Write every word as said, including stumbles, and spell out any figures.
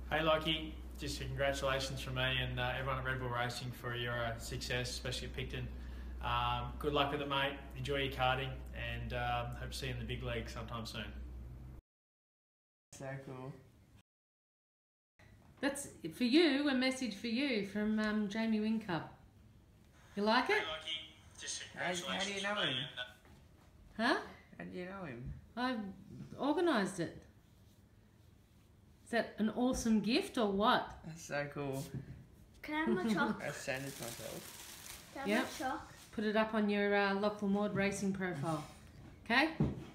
Hey Lockie, just congratulations from me and uh, everyone at Red Bull Racing for your uh, success, especially at Picton. Um, good luck with it, mate. Enjoy your karting, and um, hope to see you in the big league sometime soon. So cool. That's for you, a message for you from um, Jamie Whincup. You like it? Hey Lockie, just How, how do you know him? Huh? How do you know him? I organised it. Is that an awesome gift or what? That's so cool. Can I have my chalk? I sent it myself. Can I have Yep. my chalk? Put it up on your uh, Lachlan Ward Racing profile. Okay?